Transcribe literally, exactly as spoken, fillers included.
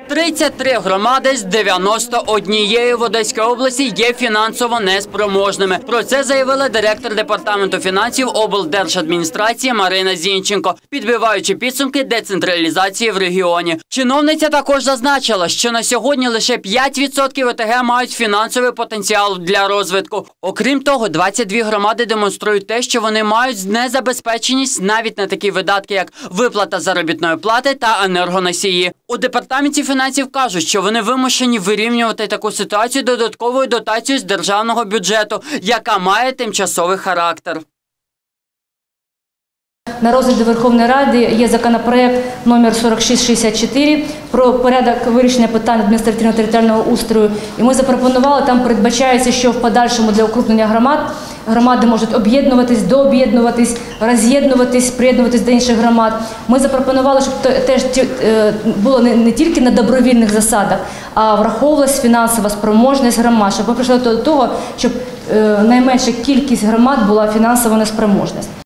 тридцять три громади з дев'яноста однієї в Одеській області є фінансово неспроможними. Про це заявила директор департаменту фінансів облдержадміністрації Марина Зінченко, підбиваючи підсумки децентралізації в регіоні. Чиновниця також зазначила, що на сьогодні лише п'ять відсотків ОТГ мають фінансовий потенціал для розвитку. Окрім того, двадцять дві громади демонструють те, що вони мають незабезпеченість навіть на такі видатки, як виплата заробітної плати та енергоносії. У департаменті фінансів кажуть, що вони вимушені вирівнювати таку ситуацію додатковою дотацією з державного бюджету, яка має тимчасовий характер. На розгляді Верховної Ради є законопроект номер сорок шість шістдесят чотири про порядок вирішення питань адміністративно-територіального устрою. І ми запропонували, там передбачається, що в подальшому для укрупнення громад громади можуть об'єднуватись, дооб'єднуватись, роз'єднуватись, приєднуватись до інших громад. Ми запропонували, щоб теж було не тільки на добровільних засадах, а враховувалась фінансова спроможність громад, щоб ми прийшли до того, щоб найменша кількість громад була фінансово неспроможність.